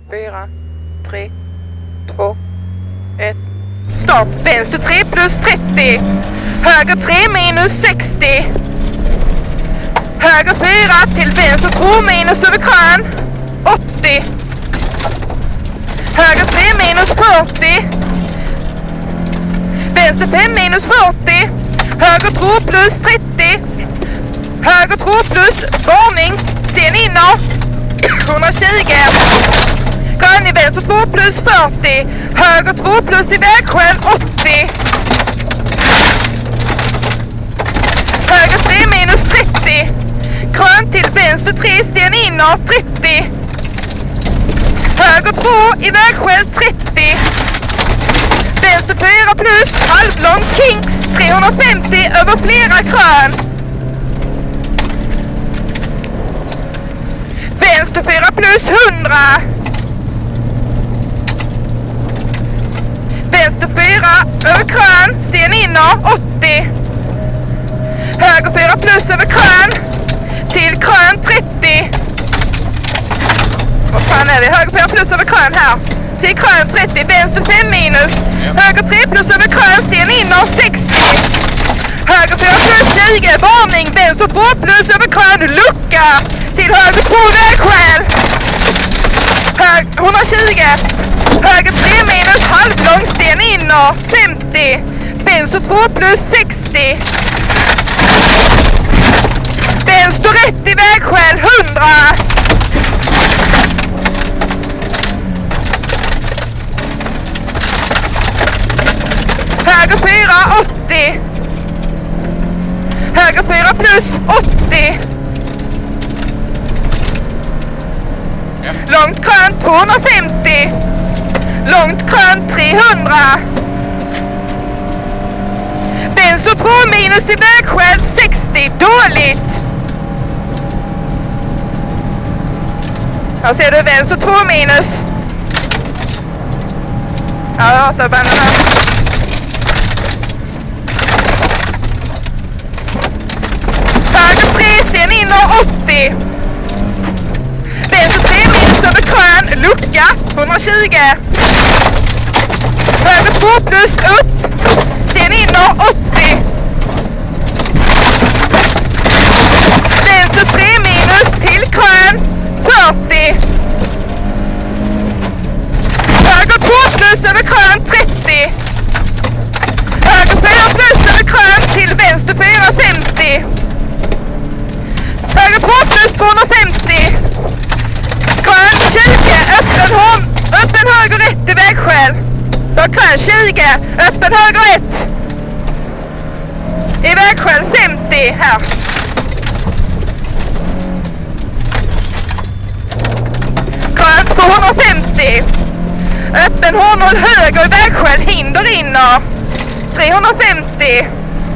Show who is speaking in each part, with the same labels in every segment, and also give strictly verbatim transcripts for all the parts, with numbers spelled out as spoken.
Speaker 1: fyra, tre, två, ett. Stopp! Vänster tre plus trettio. Höger tre minus sextio. Höger fyra till vänster två minus över krön. åttio. Höger tre minus fyrtio. Vänster fem minus fyrtio. Höger två plus trettio. Höger två plus varning. Sten inåt. etthundratjugo. Grön i vänster två plus fyrtio. Höger två plus i vägskäl åttio. Höger tre minus trettio. Grön till vänster tre sten inåt trettio. Höger två i vägskäl trettio. Vänster fyra plus halvlång kings trehundrafemtio över flera krön. Vänster fyra plus hundra. Vänster fyra över krön, sten inåt åttio. Höger fyra plus över krön till krön trettio. Vad fan är det? Höger fyra plus över krön här. Till krön trettio, vänster fem minus. Höger tre plus över krön, sten inåt sextio. Höger fyra plus tjugo, varning. Vänster två plus över krön, lucka. Till höger två vägskäl. Hög, etthundratjugo. Höger tre minus halvlång, sten inåt femtio. Vänster två plus sextio. Vänster rätt i vägskäl hundra. Höger fyra åttio. Höger fyra plus åttio. Ja. Långt krön tvåhundrafemtio. Långt krön trehundra. Vänster två minus i vägskäl sextio. Dåligt. Här ser du vänster två minus. Ja, återbanden här. Höger tre sten inåt åttio. Vänster tre minus över krön, lucka, etthundratjugo. Höger två plus upp, sten inåt åttio. Vänster tre minus till krön, fyrtio. Höger två plus över krön, trettio. Höger fyra plus över krön till vänster fyra femtio. Höger två plus tvåhundrafemtio. Krön tjugo, öppen, hon, öppen höger ett i vägskäl. Då krön tjugo, öppen höger ett. I vägskäl femtio här. Krön tvåhundrafemtio. Öppen hårnål höger i vägskäl, hinder inner. trehundrafemtio.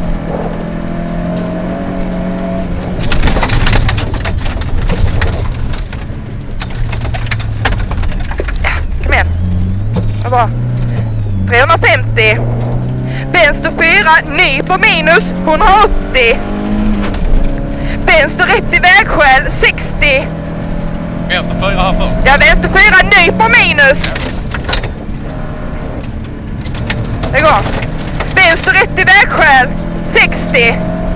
Speaker 1: Bra. trehundrafemtio. Vänster fyra, ny på minus, etthundraåttio. Vänster rätt i vägskäl, sextio.
Speaker 2: Vänster fyra här först.
Speaker 1: Ja, vänster fyra, ny på minus. Det går. Vänster rätt i vägskäl, sextio.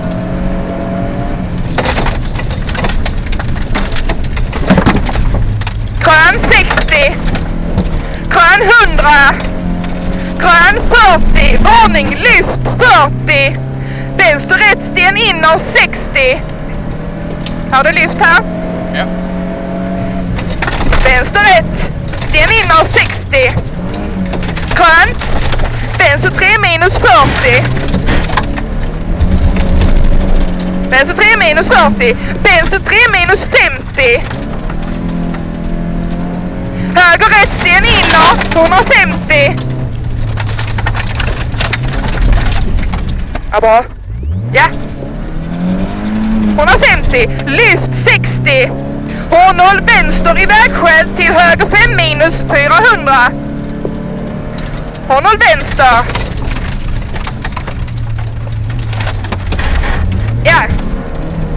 Speaker 1: Krön sextio. Krön hundra. Krön fyrtio. Varning, lyft fyrtio. Vänster rätt sten inåt sextio. Har du lyft här?
Speaker 2: Ja.
Speaker 1: Vänster rätt sten inåt sextio. Krön. Vänster tre minus fyrtio. Vänster tre minus fyrtio. Vänster tre minus femtio. Höger rätt sten inåt, etthundrafemtio. Ja, bra. Ja. etthundrafemtio. Lyft sextio. Hårnål vänster i vägskäl till höger fem minus fyrahundra. Hårnål vänster. Ja.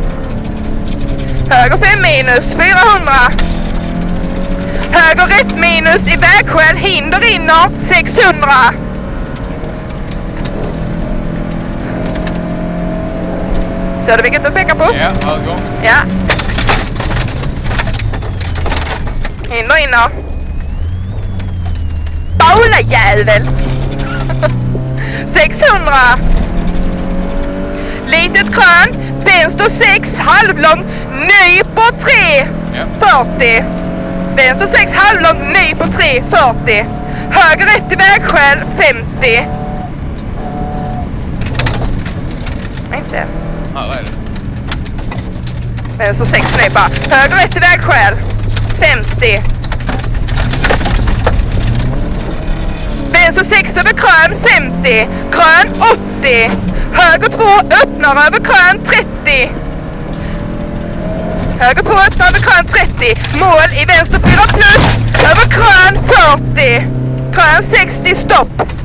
Speaker 1: Höger fem minus fyrahundra. Höger rätt minus minus i vägskäl, hinder inner, sexhundra. Ser du vilket du pekar på?
Speaker 2: Ja, övergång.
Speaker 1: Ja. Hinder inner. Baula jävel! sexhundra. Litet krön, vänster sex, halvlång, ny på tre,
Speaker 2: Ja.
Speaker 1: fyrtio. Vänster sex, halvlång, ny på tre, fyrtio. Höger ett i vägskäl, femtio. Inte.
Speaker 2: Här är det.
Speaker 1: Vänster sex, nej bara. Höger ett i vägskäl, femtio. Vänster sex över krön, femtio. Krön, åttio. Höger två öppnar över krön, trettio. Höger två öppnar över krön, trettio. Mål i vänster fyra plus. Över krön, fyrtio. Krön, sextio, stopp.